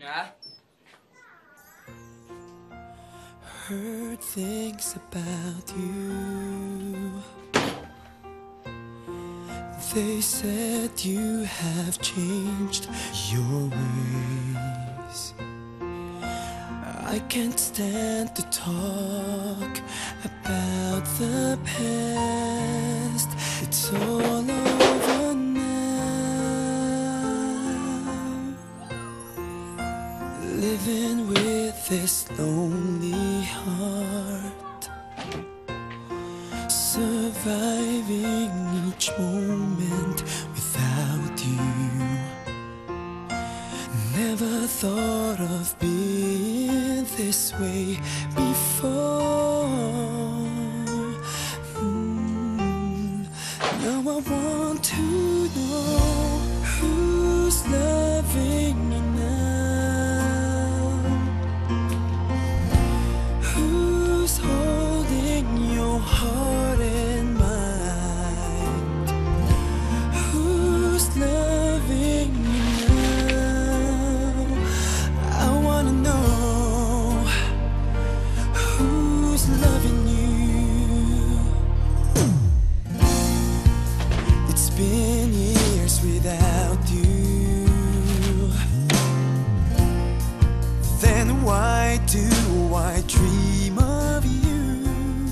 Yeah? Heard things about you. They said you have changed your ways. I can't stand to talk about the past. It's all over now. Living with this lonely heart, surviving each moment without you. Never thought of being this way before. Now I want to know who's loving you now, who's holding your heart and mind, who's loving you now. I wanna know who's loving you. It's been years without you. Then why do I dream of you?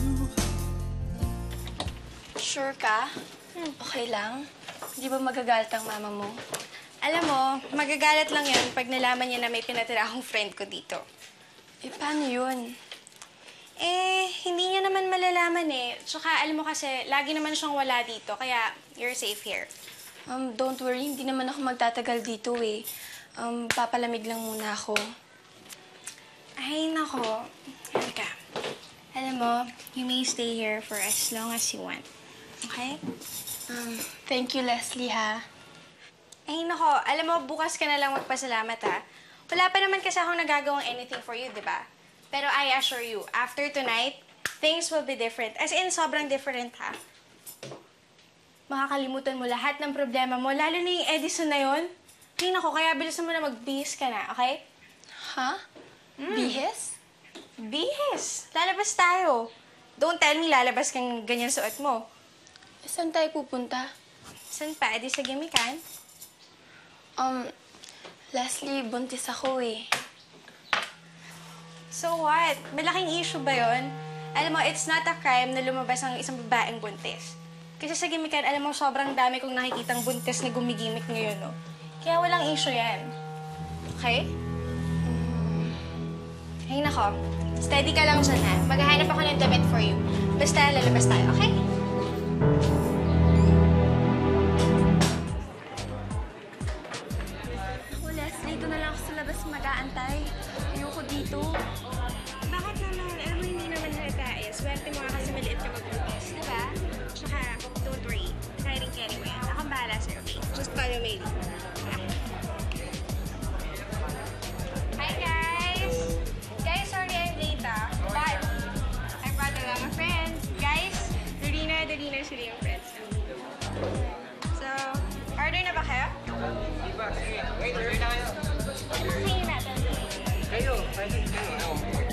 Sure ka? Okay lang? Di ba magagalit ang mama mo? Alam mo, magagalit lang yan pag nalaman niya na may pinatira akong friend ko dito. Eh, paano yun? Eh, hindi niya naman malalaman eh. Tsaka alam mo kasi, lagi naman siyang wala dito, kaya you're safe here. Don't worry, hindi naman ako magtatagal dito eh. Papalamig lang muna ako. Ay, nako. Halika. Alam mo, you may stay here for as long as you want. Okay? Thank you, Leslie, ha? Ay, nako. Alam mo, bukas ka na lang magpasalamat, ha? Wala pa naman kasi akong nagagawang anything for you, di ba? Pero I assure you, after tonight, things will be different. As in, sobrang different, ha? Makakalimutan mo lahat ng problema mo, lalo na yung Edison na yun. Ay, nako, kaya bilisan mo na magbihis ka na, okay? Ha? Bihis? Bihis! Lalabas tayo. Don't tell me lalabas kang ganyan suot mo. Saan tayo pupunta? Saan pa? Edi sa gimikan? Leslie, buntis ako eh. So what? Malaking issue ba yun? Alam mo, it's not a crime na lumabas ang isang babaeng buntis. Kasi sa gimikan, alam mo, sobrang dami kong nakikitang buntis na gumigimik ngayon, no? Kaya walang issue yan. Okay? Ay, nako. Steady ka lang dyan, ha? Maghahanap ako ng damit for you. Basta lalabas tayo, okay? Ako, Leslie, ito na lang ako sa labas mag-aantay. Ayoko dito. Bakit naman? Alam mo, hindi naman halata eh. Swerte mo nga kasi maliit ka magbuntis, di ba? Tsaka, don't worry. Caring mo yan. Akong bahala sa'yo, okay? Just follow me. Hi, guys! Guys, sorry I'm late, but I brought along a friend. Guys, Dorina sila yung friends. So, order na ba kayo? Di ba? Sige. Wait, order na kayo. Ano kayo natin? Kayo.